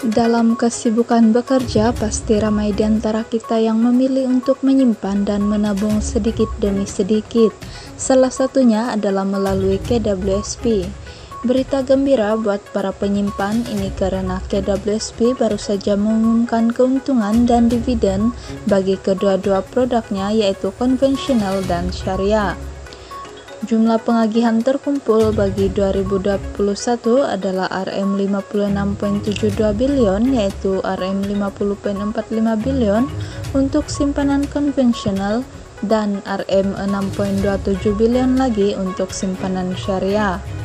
Dalam kesibukan bekerja, pasti ramai di antara kita yang memilih untuk menyimpan dan menabung sedikit demi sedikit. Salah satunya adalah melalui KWSP. Berita gembira buat para penyimpan ini karena KWSP baru saja mengumumkan keuntungan dan dividen bagi kedua-dua produknya, yaitu konvensional dan syariah. Jumlah pengagihan terkumpul bagi 2021 adalah Rp56.72 billion, yaitu Rp50.45 billion untuk simpanan konvensional dan Rp6.27 billion lagi untuk simpanan syariah.